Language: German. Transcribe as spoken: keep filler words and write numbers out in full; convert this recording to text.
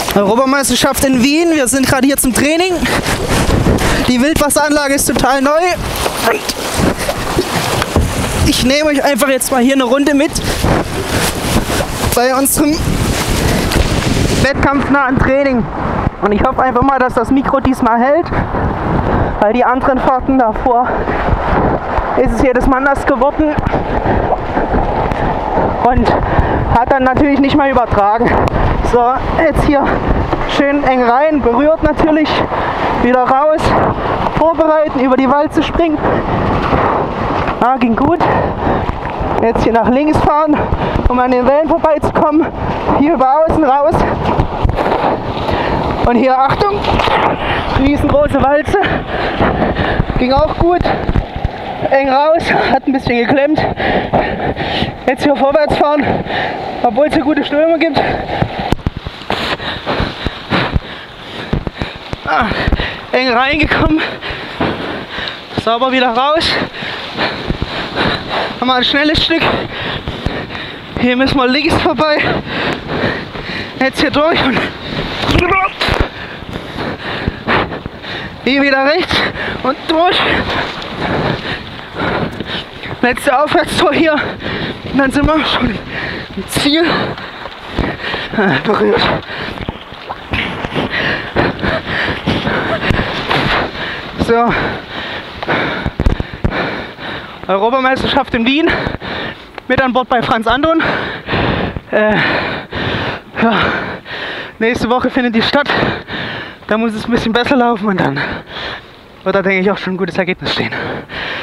Europameisterschaft in Wien. Wir sind gerade hier zum Training. Die Wildwasseranlage ist total neu. Und ich nehme euch einfach jetzt mal hier eine Runde mit bei unserem wettkampfnahen Training. Und ich hoffe einfach mal, dass das Mikro diesmal hält, weil die anderen Fahrten davor ist es jedes Mal nass geworden und hat dann natürlich nicht mehr übertragen. So, jetzt hier schön eng rein, berührt natürlich, wieder raus, vorbereiten, über die Walze springen. Ah, ging gut. Jetzt hier nach links fahren, um an den Wellen vorbeizukommen. Hier über außen raus. Und hier, Achtung, riesengroße Walze. Ging auch gut. Eng raus, hat ein bisschen geklemmt. Jetzt hier vorwärts fahren, obwohl es hier gute Ströme gibt. Ah, eng reingekommen. Sauber wieder raus. Haben wir ein schnelles Stück. Hier müssen wir links vorbei. Jetzt hier durch und hier wieder rechts und durch. Letzte Aufwärtstor hier. Und dann sind wir schon im Ziel. Ah, berührt. So. Europameisterschaft in Wien. Mit an Bord bei Franz Anton. Äh, ja. Nächste Woche findet die statt. Da muss es ein bisschen besser laufen und dann wird da, denke ich, auch schon ein gutes Ergebnis stehen.